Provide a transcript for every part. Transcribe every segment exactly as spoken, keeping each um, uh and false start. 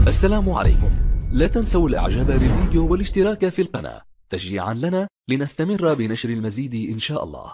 السلام عليكم. لا تنسوا الاعجاب بالفيديو والاشتراك في القناة تشجيعا لنا لنستمر بنشر المزيد ان شاء الله.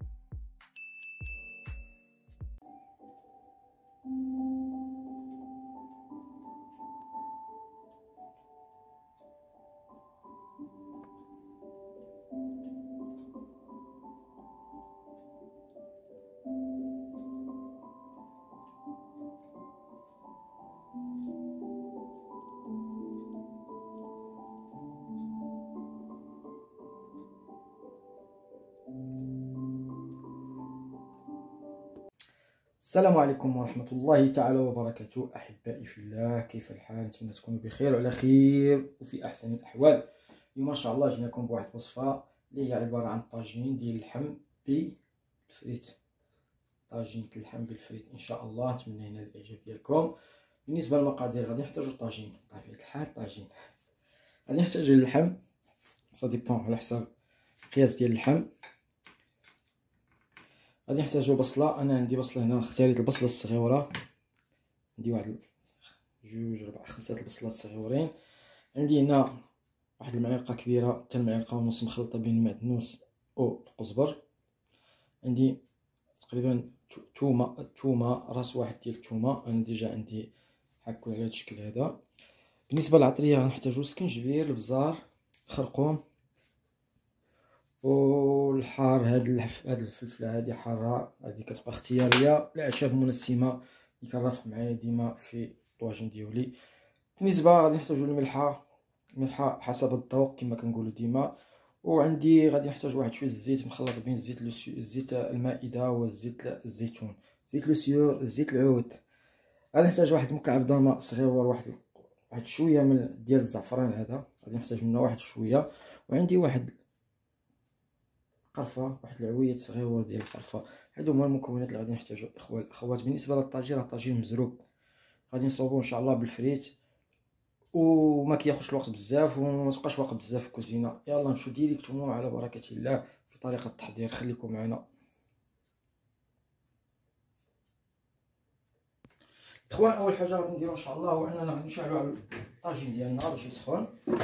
السلام عليكم ورحمة الله تعالى وبركاته. أحبائي في الله، كيف الحال؟ نتمنى تكونوا بخير وعلى خير وفي أحسن الأحوال. اليوم إن شاء الله جيناكم بواحد الوصفة اللي هي عبارة عن طاجين ديال اللحم بالفريت. طاجين اللحم بالفريت إن شاء الله. نتمنى هنا الإعجاب ديالكم. بالنسبة للمقادير غادي نحتاجو طاجين، بطبيعة الحال طاجين غادي نحتاجو اللحم، سا ديبون على حساب القياس ديال اللحم. غادي نحتاجو بصله، انا عندي بصله هنا، اختاريت البصله الصغيره، عندي واحد جوج ربع خمسه البصلات الصغيورين. عندي هنا واحد المعلقه كبيره حتى المعلقه ونص مخلطه بين المعدنوس او القزبر. عندي تقريبا تومه تومه راس واحد ديال التومه، انا ديجا عندي حاكو على هذا الشكل هذا. بالنسبه للعطريه غنحتاجو سكنجبير، البزار، الخرقوم والحار. هاد الحف هاد الفلفله هادي حاره، هادي كتبقى اختياريه. الاعشاب منسمه اللي كنرافق معايا ديما في الطواجن ديالي. بالنسبه غادي نحتاجو الملحه، الملحه حسب الذوق كما كنقولوا ديما. وعندي غادي نحتاج واحد شويه الزيت مخلط بين الزيت الزيت المائده والزيت الزيتون، زيت لوسيور، زيت العود. غادي نحتاج واحد مكعب ضماء صغير، واحد واحد شويه من ديال الزعفران، هذا غادي نحتاج منه واحد شويه. وعندي واحد قرفه، واحد العويد صغيور ديال القرفه. هادو هما المكونات اللي غادي نحتاجو اخوان الاخوات. بالنسبه للطاجين، راه طاجين مزروب، غادي نصوبو ان شاء الله بالفريت وما كياخذش الوقت بزاف وما تبقاش واقف بزاف في الكوزينه. يلا نمشيو ديريكتومون على بركه الله في طريقه التحضير، خليكم معنا اخوان. اول حاجه غادي نديرو ان شاء الله هو اننا غادي نشعلو على الطاجين ديالنا باش يسخن.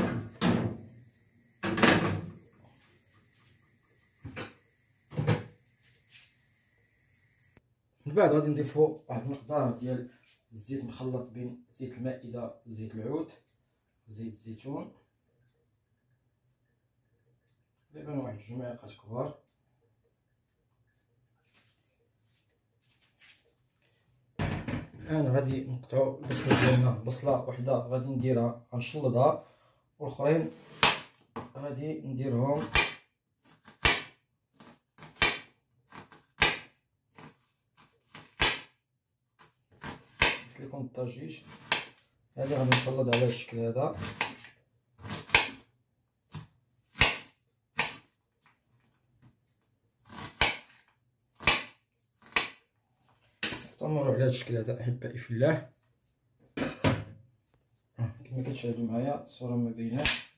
من بعد غادي نضيفو واحد المقدار ديال الزيت مخلط بين زيت المائده وزيت العود وزيت الزيتون، تقريبا واحد جوج معالق كبار. الان غادي نقطعو البصله ديالنا، بصله وحده غادي نديرها غنشلضها، والاخرين غادي نديرهم لكم الطاجيج. هذه غادي نشلض على الشكل هذا. استمروا على هذا الشكل هذا احبائي في الله. كما كتشاهدوا معايا الصوره ما بيناش.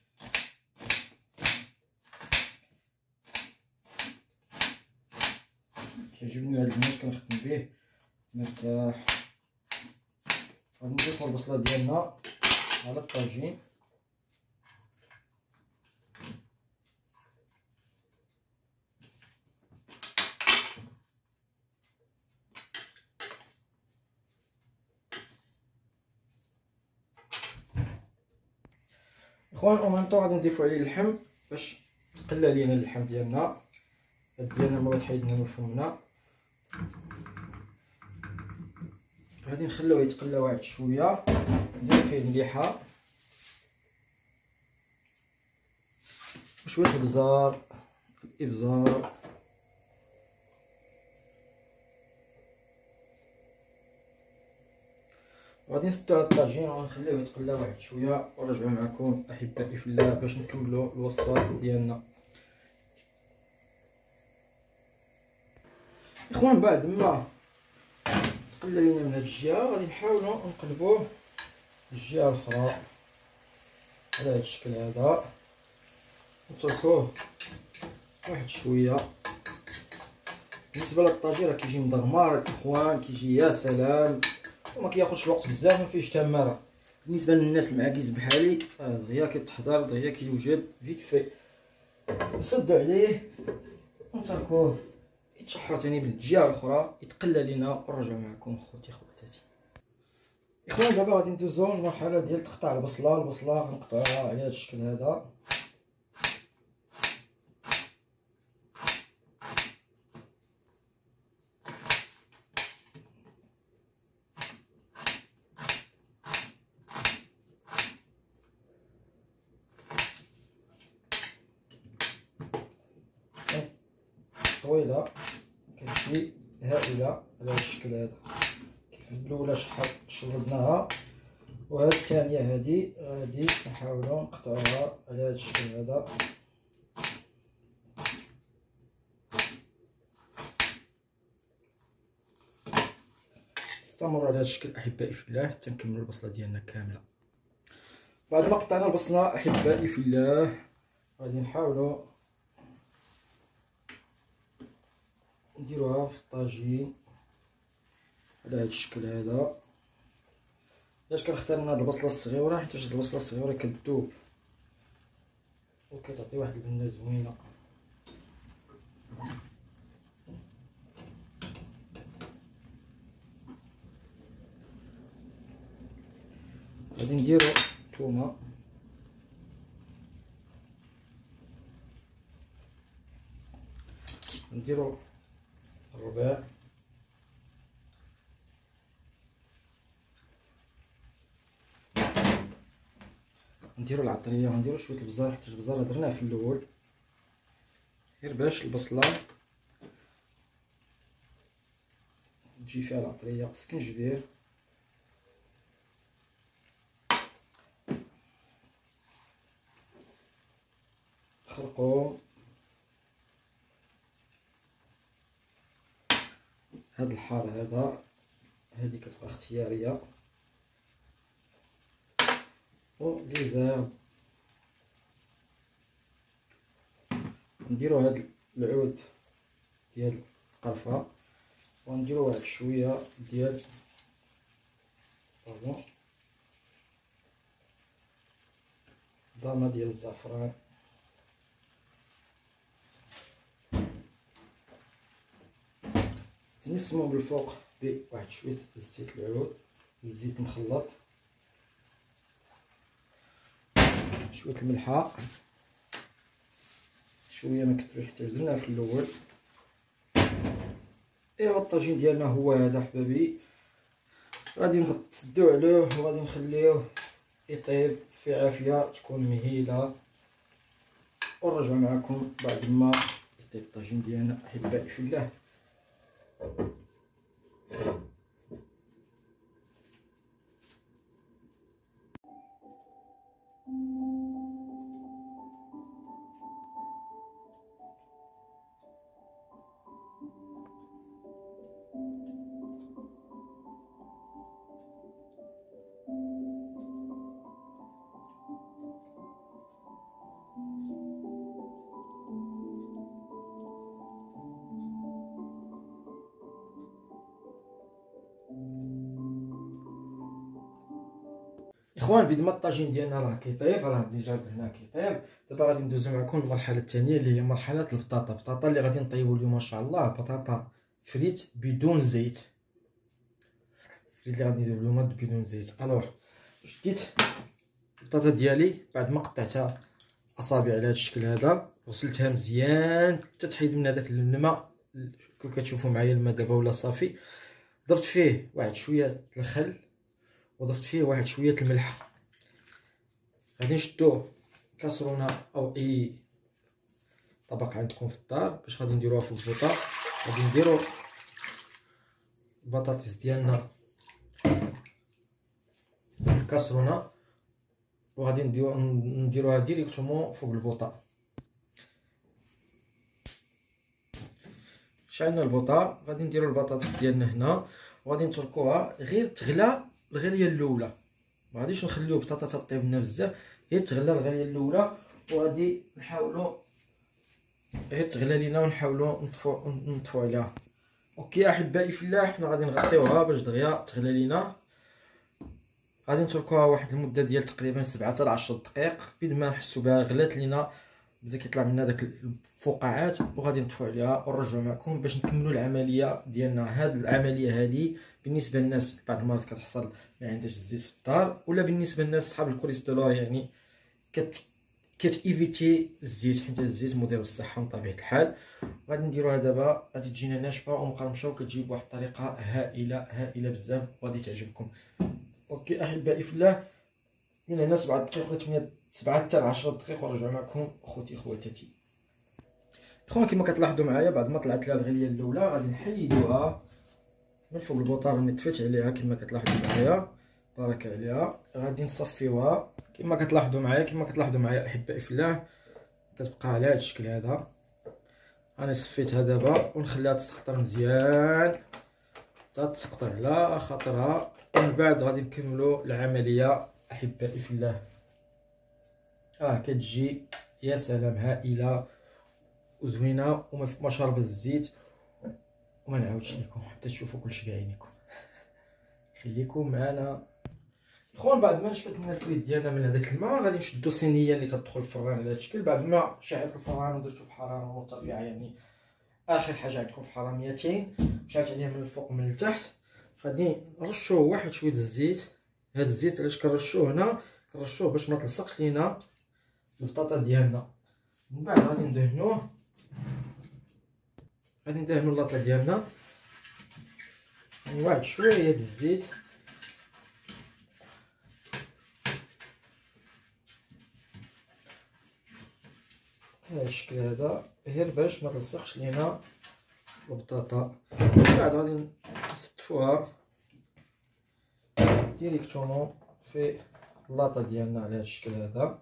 كيعجبني هذا الماش كنخدم به مرتاح. غادي نضيفو البصله ديالنا على الطاجين. اخوان او ميم طون غادي نضيفو عليه اللحم باش تقلى لينا اللحم ديالنا. هاد ديالنا ما تحيدنا من فمنا، غادي نخلوه يتقلى واحد شويه. ندير فيه المليحه وشويه البزار، الابزار. غادي نسدو على الطاجين ونخليوه يتقلى واحد شويه ونرجعو معكم احبائي في الله باش نكملوا الوصفه ديالنا. اخوان بعد ما تقلى لينا من هاد الجهه غادي نحاولوا نقلبوه الجهه الاخرى على هاد الشكل هذا، نتركوه واحد شويه. بالنسبه للطاجين راه كيجي مدغمر الاخوان، كيجي يا سلام وما كياخذش الوقت بزاف، ما فيهش تماره. بالنسبه للناس المعاكس بحالي دغيا كيتحضر دغيا كيوجد فيت في، نصدو عليه ونتركوه يتشحر تاني بالجهه الاخرى يتقلى لينا ونرجعو معكم خوتي خواتاتي. اخوان دابا غادي ندوزو للمرحله ديال تقطيع البصله. البصله غنقطعوها على هذا الشكل هذا. طويله كتجي هائله على هذا الشكل هذا. كيف الاولى شحال شردناها وهاد الثانيه هادي غادي نحاولوا نقطعوها على هذا الشكل هذا. استمروا على هذا الشكل احبائي في الله حتى نكملوا البصله ديالنا كامله. بعد ما قطعنا البصله احبائي في الله غادي نحاولوا نديروها في الطاجين على هذا الشكل هذا. علاش كنختار من هاد البصله الصغيره؟ حيت هاد البصله الصغيره كتذوب وكتعطي واحد البنه زوينه. غادي نديرو الثومه نديرو الرباع نديرو العطريه ونديرو شويه البزار حيت البزار درناه في الاول غير باش البصله تجي فيها العطريه. سكنجبير خرقوم هاد الحار هذا هذه كتبقى اختياريه وليزاب. نديرو هاد العود ديال القرفه ونديرو واحد شويه ديال باردون ضامه ديال الزعفران نسمو بالفوق بواحد شويه زيت العود الزيت مخلط شويه الملحه شويه ما كثروش حتى درناها في الاول. ايوا الطاجين ديالنا هو هذا حبابي. غادي نسدو عليه وغادي نخليوه يطيب في عافيه تكون مهيله ونرجعو معكم بعد ما يطيب الطاجين ديالنا احبائي في الله. اخوان بيد ما الطاجين ديالنا راه كيطيب راه ديجا هنا كيطيب. دابا غادي ندوزو معكم المرحله الثانيه اللي هي مرحله البطاطا. البطاطا اللي غادي نطيبو اليوم ان شاء الله بطاطا فريت بدون زيت. فريت اللي غادي نديرو اليوم بدون زيت. الوغ شديت البطاطا ديالي بعد ما قطعتها اصابع على هذا الشكل هذا غسلتها مزيان حتى تحيد من هذاك الماء كما كتشوفوا معايا الماء دابا ولا صافي. ضفت فيه واحد شويه الخل وضفت فيه واحد شويه الملح. غادي نشدوه كاسرونه او اي طبق عندكم في الدار باش غادي نديروها في الفوطه. غادي نديرو البطاطس ديالنا الكاسرونه وغادي نديرو نديروها ديريكتومون فوق البوطه. شعلنا البوطه غادي نديرو البطاطس ديالنا هنا وغادي نتركوها غير تغلى الغليه الاولى. ما غاديش نخليو بطاطا تطيب لنا بزاف غير تغلى الغليه الاولى وغادي نحاولوا غير تغلى لينا ونحاولوا نطفو نطفو عليها. اوكي احبائي في الله حنا غادي نغطيوها باش دغيا تغلى لينا. غادي نتركوها واحد المده ديال تقريبا سبعة حتى لعشرة دقائق. بيد ما نحسو بها غلات لينا، بدا كيطلع منها داك الفقاعات، وغادي نطفو عليها ونرجعو معكم باش نكملوا العمليه ديالنا. هاد العمليه هذه بالنسبه للناس بعض المرات كتحصل ما عندهاش الزيت في الدار، ولا بالنسبه للناس صحاب الكوليسترول يعني كت كتيفيتي الزيت، حيت الزيت مضر بالصحه بطبيعه الحال. غادي نديروها دابا، غادي تجينا ناشفه ومقرمشه وكتجي بواحد الطريقه هائله هائله بزاف، وغادي تعجبكم. اوكي احبائي في الله، من هنا سبعة دقائق ولا ثمانية سبعة حتى عشرة دقائق ونرجع معكم خوتي خواتاتي. اخوان كما كتلاحظوا معايا بعد ما طلعت لها الغليه الاولى غادي نحيدوها من فوق البوطه اللي طفيت عليها كما كتلاحظوا معايا، بارك عليها. غادي نصفيوها كما كتلاحظوا معايا كما كتلاحظوا معايا احبائي في الله، كتبقى على هذا الشكل هذا. انا صفيتها دابا ونخليها تسقطر مزيان حتى تسقطر على خاطرها، ومن بعد غادي نكملوا العمليه احبائي في الله. راه كتجي يا سلام هائله وزوينه وما شاربه الزيت، وما نعاودش لكم حتى تشوفوا كلشي بعينيكم. خليكم معنا اخوان. بعد ما نشفت لنا الفريت ديالنا من هذاك الماء غادي نشدو الصينيه اللي كتدخل الفران على هذا الشكل. بعد ما شعلت الفران ودرتو في حراره مرتفعه، يعني اخر حاجه عندكم في حراره مئتين، شعلت عليه من الفوق ومن التحت، غادي نرشوه واحد شويه الزيت. هذا الزيت علاش كنرشوه هنا؟ كنرشوه باش ما تلصقش لينا البطاطا ديالنا. من بعد غادي ندهنوه، غادي ندهنو اللاطه ديالنا يعني واحد شويه ديال الزيت. بهذا الشكل هذا غير باش ما تلصقش لينا البطاطا. من بعد غادي نستفوها ديريكتومون في اللاطه ديالنا على هذا الشكل هذا.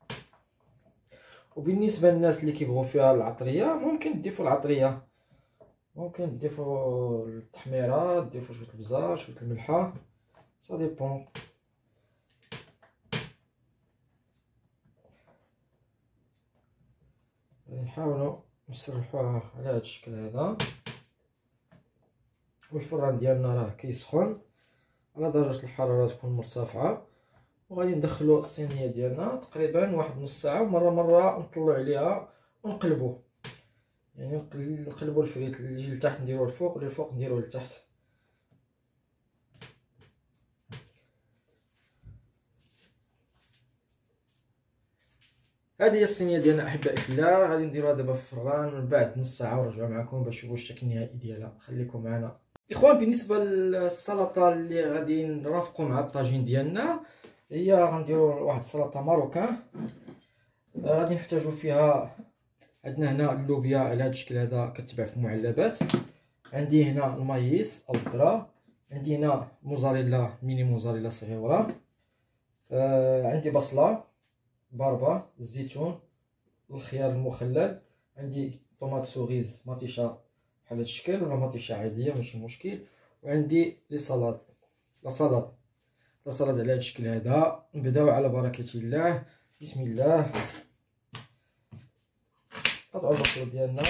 وبالنسبه للناس اللي كيبغوا فيها العطريه ممكن تضيفوا العطريه، ممكن تضيفوا التحميره، تضيفوا شويه البزار شويه الملحه، سا ديبون. غادي نحاولوا نسرحوها على هذا الشكل هذا. والفران ديالنا راه كيسخن على درجه الحراره تكون مرتفعه، وغادي ندخلوا الصينيه ديالنا تقريبا واحد نص ساعه، ومره مره نطلعوا عليها ونقلبوا، يعني نقلبوا الفريت اللي يجي لتحت نديروه الفوق واللي الفوق نديروه لتحت. هذه هي الصينيه ديالنا احبائي في الله. غادي نديروها دابا في الفران من بعد نص ساعه ونرجعوا معكم باش تشوفوا الشكل النهائي ديالها. خليكم معنا اخوان. بالنسبه للسلطه اللي غادي نرافقوا مع الطاجين ديالنا، هي غنديروا واحد السلطه ماروكان. غادي نحتاجوا فيها، عندنا هنا اللوبيا على هذا الشكل هذا كتباع في المعلبات، عندي هنا المايس او الذره، عندي هنا موزاريلا ميني موزاريلا صغيره، آه عندي بصله، باربه، الزيتون، الخيار المخلل، عندي طوماط سوغيز مطيشه بحال هذا الشكل ولا مطيشه عاديه ماشي مشكل، وعندي لي سلطه لا سلطه لا سلطه على هذا الشكل هذا. نبداو على بركه الله. بسم الله. قطعوا البصل ديالنا،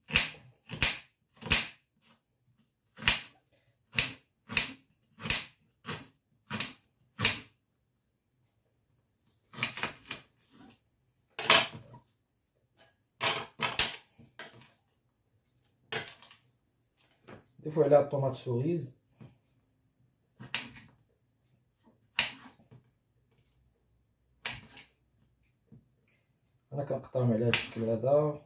نضيفو عليها الطوماط سوغيز، انا كنقطعهم على هذا الشكل هذا.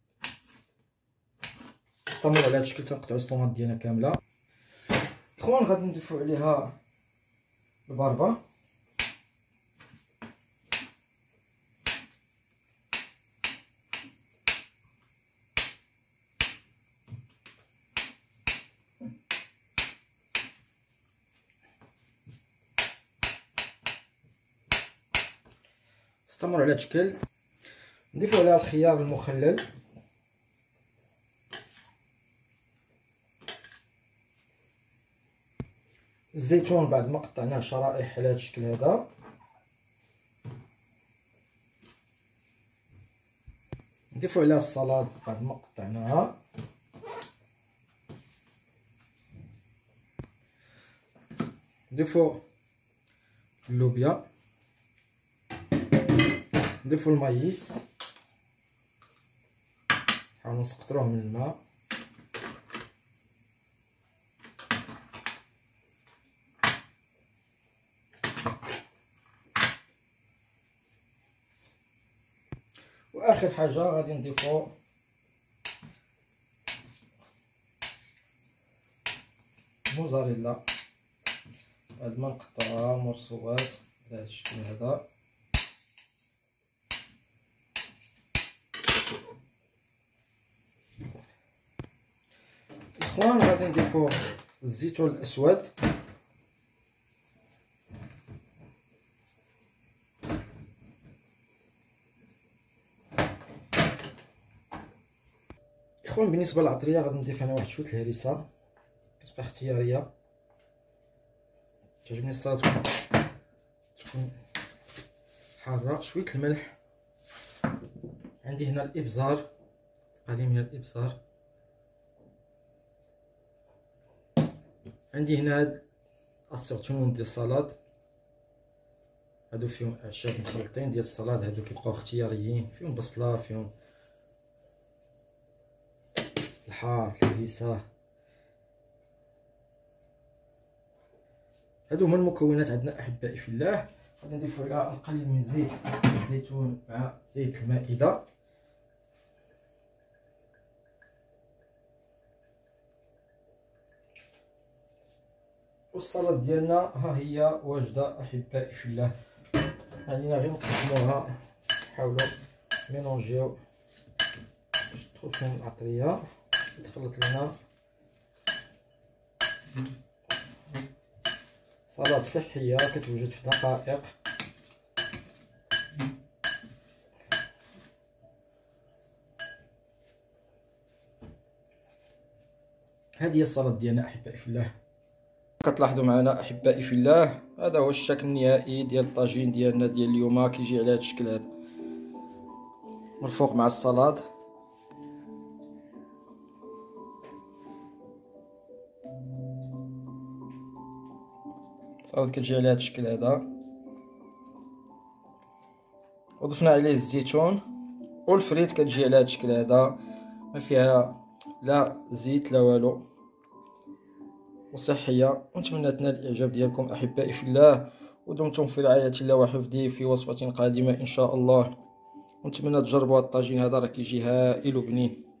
استمروا على هذا الشكل تنقطعوا الطوماط ديالنا كامله. اخوان غادي نضيفوا عليها الباربه، استمروا على هذا الشكل. نضيفوا عليها الخيار المخلل، الزيتون بعد ما قطعناه شرائح على هذا الشكل هذا، نضيفوا عليها السلطه بعد ما قطعناها، نضيفوا اللوبيا، نضيفو المايس، نحاولو نسقطروه من الماء، واخر حاجه غادي نضيفو موزاريلا بعد ما نقطعوها مرصوات بهذا الشكل هذا. اخوان غادي نضيفو الزيتون الاسود، اخوان بالنسبه للعطريه غادي نضيف انا واحد شويه الهريسه، كتبقى اختياريه، تعجبني السلطه تكون حاره. شويه الملح، عندي هنا الابزار، قليل من الابزار، عندي هنا هاد الاسورتيمون ديال الصلاد، هادو فيهم اعشاب مخلطين ديال الصلاد، هادو كيبقاو اختياريين، فيهم بصله، فيهم الحار، الهريسه، هادو هما المكونات عندنا احبائي في الله. غادي نضيفو عليها القليل من زيت الزيتون مع زيت المائده، والصلاد ديالنا ها هي واجده احبائي في الله. علينا غير نقسموها، نحاولوا ميلونجيو باش تدخل فيهم العطريه، تخلط لنا صلاد صحيه كتوجد في دقائق. هذه هي الصلاد ديالنا احبائي في الله. كتلاحظوا معنا احبائي في الله، هذا هو الشكل النهائي ديال الطاجين ديالنا ديال اليوم، كيجي على هذا الشكل هذا مرفوق مع الصلاد. الصلاد كتجي على هذا الشكل هذا، وضفنا عليه الزيتون، والفريت كتجي على هذا الشكل هذا، ما فيها لا زيت لا والو، وصحيه. ونتمنى تنال الاعجاب ديالكم احبائي في الله، ودمتم في رعايه الله وحفظه في وصفه قادمه ان شاء الله. ونتمنى تجربوا هذا الطاجين هذا، راه كيجي هائل وبنين.